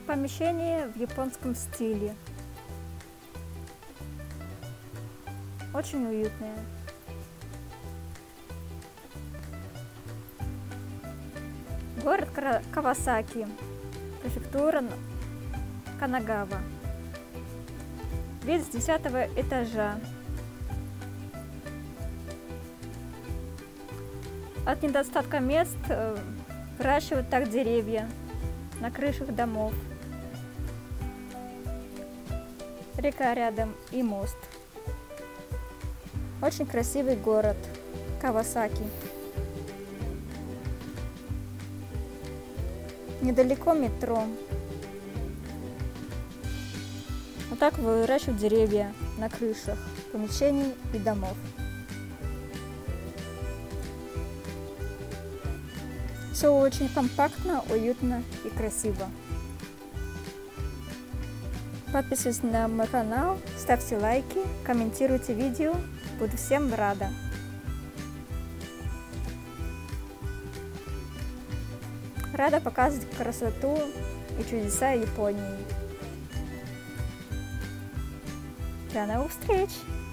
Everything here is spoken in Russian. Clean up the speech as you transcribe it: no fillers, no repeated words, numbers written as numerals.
помещение в японском стиле. Очень уютное. Город Кавасаки, префектура Канагава. Вид с 10-го этажа. От недостатка мест выращивают так деревья на крышах домов. Река рядом и мост. Очень красивый город Кавасаки. Недалеко метро. Вот так выращивают деревья на крышах помещений и домов. Все очень компактно, уютно и красиво. Подписывайтесь на мой канал, ставьте лайки, комментируйте видео. Буду всем рада. Рада показывать красоту и чудеса Японии. До новых встреч!